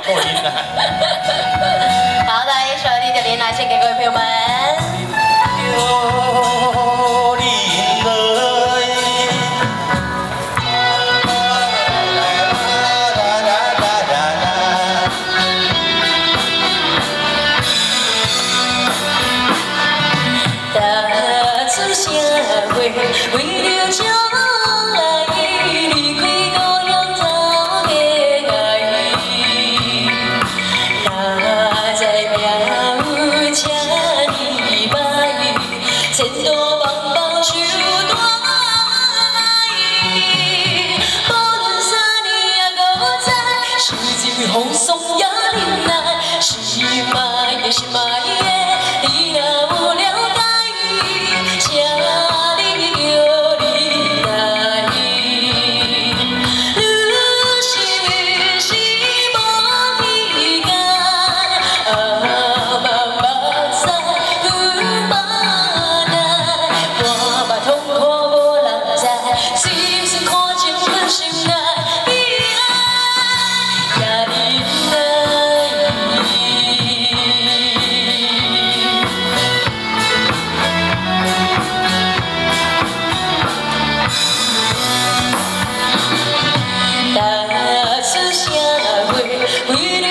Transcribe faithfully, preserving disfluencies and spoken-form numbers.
过瘾啊！ 好，来一首《你的恋爱》献给各位朋友们。 有你来， 踏出社会，为了将来离开故乡走别爱，哪知命车你歹，前途茫茫受大意。无论啥年也搁在，时尽风霜也忍耐，是卖的是卖的，你若有了解。 请你叫你来，你是是无时间，啊茫茫山路茫难，我目痛苦无人知，心酸看情阮心内，你爱也忍耐。 踏出社会，为了